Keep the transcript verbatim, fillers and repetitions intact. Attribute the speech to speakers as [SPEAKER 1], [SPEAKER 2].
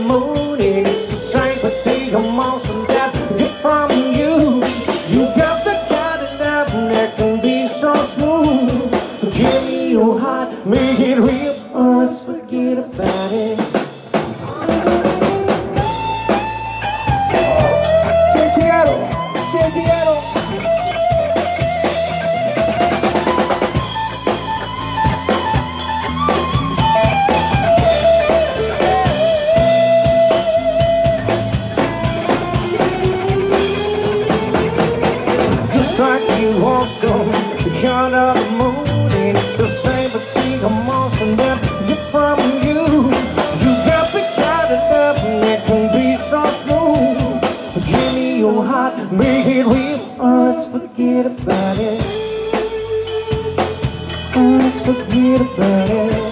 [SPEAKER 1] moon, and it's the sympathy emotion that I get from you. You got the kind of love that can be so smooth. Give me your heart, make it real, or else forget about it. Te quiero, te quiero. Just like you also, the kind of the moon, and it's the same but the emotion that I get from you. You got the kind of love that can be so smooth. Give me your heart, make it real, or let's forget about it. Or let's forget about it.